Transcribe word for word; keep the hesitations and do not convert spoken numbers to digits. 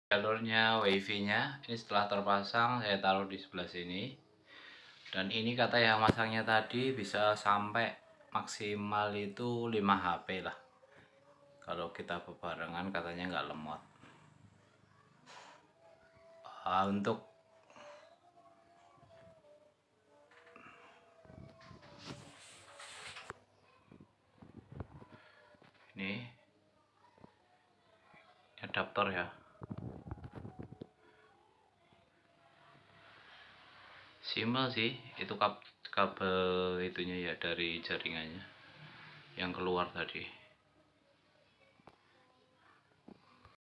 Jalurnya wifi-nya ini setelah terpasang saya taruh di sebelah sini, dan ini kata yang masangnya tadi bisa sampai maksimal itu lima H P lah. Kalau kita bebarengan katanya nggak lemot. uh, untuk ini adaptor ya, simpel sih, itu kabel itunya ya dari jaringannya yang keluar tadi.